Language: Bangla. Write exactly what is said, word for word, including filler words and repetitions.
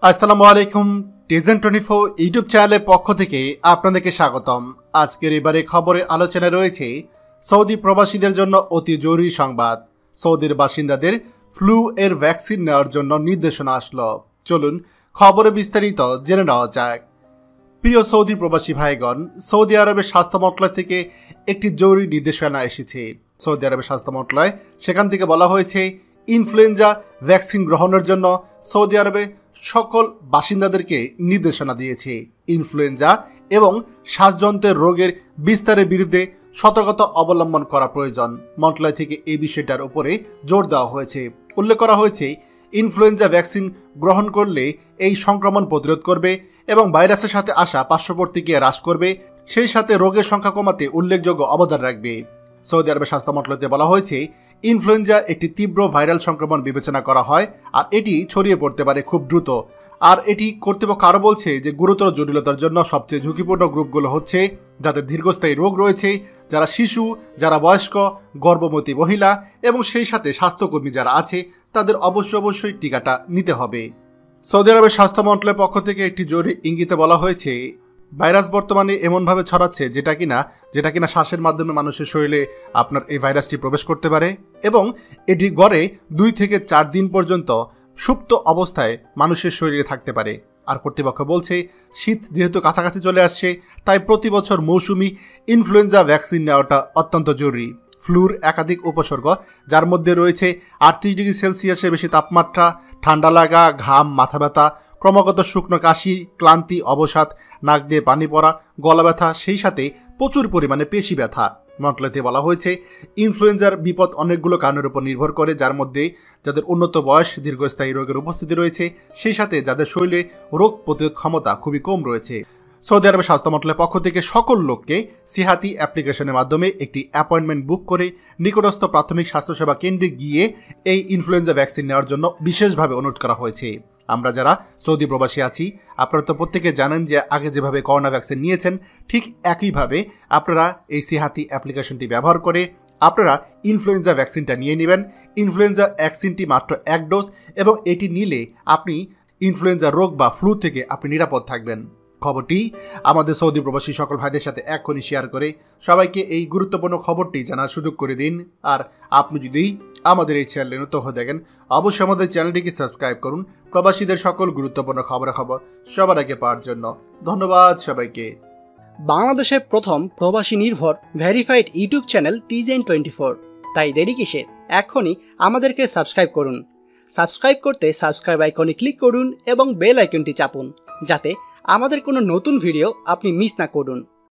আসসালামু আলাইকুম। টিজেন টোয়েন্টি ফোর ইউটিউব চ্যানেলের পক্ষ থেকে আপনাদেরকে স্বাগতম। আজকের এবারে খবরে আলোচনায় রয়েছে সৌদি প্রবাসীদের জন্য অতি জরুরি সংবাদ। সৌদির বাসিন্দাদের ফ্লু এর ভ্যাকসিন নেওয়ার জন্য নির্দেশনা আসলো। চলুন খবরে বিস্তারিত জেনে নেওয়া যাক। প্রিয় সৌদি প্রবাসী ভাইগণ, সৌদি আরবের স্বাস্থ্য মন্ত্রণালয় থেকে একটি জরুরি নির্দেশনা এসেছে। সৌদি আরবের স্বাস্থ্য মন্ত্রণালয় সেখান থেকে বলা হয়েছে ইনফ্লুয়েঞ্জা ভ্যাকসিন গ্রহণের জন্য সৌদি আরবে সকল বাসিন্দাদেরকে নির্দেশনা দিয়েছে। ইনফ্লুয়েঞ্জা এবং শ্বাসযন্ত্রের রোগের বিস্তারের বিরুদ্ধে সতর্কতা অবলম্বন করা প্রয়োজন। মন্ত্রণালয় থেকে এই বিষয়টার উপরে জোর দেওয়া হয়েছে। উল্লেখ করা হয়েছে ইনফ্লুয়েঞ্জা ভ্যাকসিন গ্রহণ করলে এই সংক্রমণ প্রতিরোধ করবে এবং ভাইরাসের সাথে আসা পার্শ্ববর্তীকে হ্রাস করবে, সেই সাথে রোগের সংখ্যা কমাতে উল্লেখযোগ্য অবদান রাখবে। সৌদি আরবের স্বাস্থ্য মন্ত্রণালয়তে বলা হয়েছে ইনফ্লুয়েঞ্জা একটি তীব্র ভাইরাল সংক্রমণ বিবেচনা করা হয় আর এটি ছড়িয়ে পড়তে পারে খুব দ্রুত। আর এটি কর্তৃপক্ষ আরও বলছে যে গুরুতর জটিলতার জন্য সবচেয়ে ঝুঁকিপূর্ণ গ্রুপগুলো হচ্ছে যাদের দীর্ঘস্থায়ী রোগ রয়েছে, যারা শিশু, যারা বয়স্ক, গর্ভবতী মহিলা এবং সেই সাথে স্বাস্থ্যকর্মী যারা আছে তাদের অবশ্যই অবশ্যই টিকাটা নিতে হবে। সৌদি আরবের স্বাস্থ্য মন্ত্রণালয়ের পক্ষ থেকে একটি জরুরি ইঙ্গিতে বলা হয়েছে ভাইরাস বর্তমানে এমনভাবে ছড়াচ্ছে যেটা কিনা যেটা কিনা শ্বাসের মাধ্যমে মানুষের শরীরে আপনার এই ভাইরাসটি প্রবেশ করতে পারে এবং এটি গড়ে দুই থেকে চার দিন পর্যন্ত সুপ্ত অবস্থায় মানুষের শরীরে থাকতে পারে। আর কর্তৃপক্ষ বলছে শীত যেহেতু কাছাকাছি চলে আসছে, তাই প্রতি বছর মৌসুমি ইনফ্লুয়েঞ্জা ভ্যাকসিন নেওয়াটা অত্যন্ত জরুরি। ফ্লুর একাধিক উপসর্গ, যার মধ্যে রয়েছে আটত্রিশ ডিগ্রি সেলসিয়াসের বেশি তাপমাত্রা, ঠান্ডা লাগা, ঘাম, মাথা ব্যথা, ক্রমাগত শুকনো কাশি, ক্লান্তি, অবসাদ, নাক দিয়ে পানি পড়া, গলা ব্যথা, সেই সাথে প্রচুর পরিমাণে পেশি ব্যথা। মন্ত্রণালয়তে বলা হয়েছে ইনফ্লুয়েঞ্জার বিপদ অনেকগুলো কারণের উপর নির্ভর করে, যার মধ্যে যাদের উন্নত বয়স, দীর্ঘস্থায়ী রোগের উপস্থিতি রয়েছে, সেই সাথে যাদের শরীরে রোগ প্রতিরোধ ক্ষমতা খুবই কম রয়েছে। সৌদি আরবের স্বাস্থ্য মন্ত্রণালয়ের পক্ষ থেকে সকল লোককে সিহাতি অ্যাপ্লিকেশনের মাধ্যমে একটি অ্যাপয়েন্টমেন্ট বুক করে নিকটস্থ প্রাথমিক স্বাস্থ্যসেবা কেন্দ্রে গিয়ে এই ইনফ্লুয়েঞ্জা ভ্যাকসিন নেওয়ার জন্য বিশেষভাবে অনুরোধ করা হয়েছে। আমরা যারা সৌদি প্রবাসী আছি, আপনারা তো প্রত্যেকে জানেন যে আগে যেভাবে করোনা ভ্যাকসিন নিয়েছেন ঠিক একইভাবে আপনারা এই সিহাতি অ্যাপ্লিকেশনটি ব্যবহার করে আপনারা ইনফ্লুয়েঞ্জা ভ্যাকসিনটা নিয়ে নেবেন। ইনফ্লুয়েঞ্জা ভ্যাকসিনটি মাত্র এক ডোজ এবং এটি নিলে আপনি ইনফ্লুয়েঞ্জা রোগ বা ফ্লু থেকে আপনি নিরাপদ থাকবেন। খবরটি আমাদের সৌদি প্রবাসী সকল ভাইদের সাথে এক্ষুনি শেয়ার করে সবাইকে এই গুরুত্বপূর্ণ খবরটি জানার সুযোগ করে দিন। আর আপনি যদি আমাদের এই চ্যানেলে নতুন হয়ে দেখেন, অবশ্যই আমাদের চ্যানেলটিকে সাবস্ক্রাইব করুন প্রবাসীদের সকল গুরুত্বপূর্ণ খবরাখবর সবার আগে পাওয়ার জন্য। ধন্যবাদ সবাইকে। বাংলাদেশের প্রথম প্রবাসী নির্ভর ভেরিফাইড ইউটিউব চ্যানেল টিজেন টোয়েন্টি ফোর, তাই দেরি কিসের, এখনই আমাদেরকে সাবস্ক্রাইব করুন। সাবস্ক্রাইব করতে সাবস্ক্রাইব আইকনে ক্লিক করুন এবং বেল আইকনটি চাপুন যাতে আমাদের কোনো নতুন ভিডিও আপনি মিস না করুন।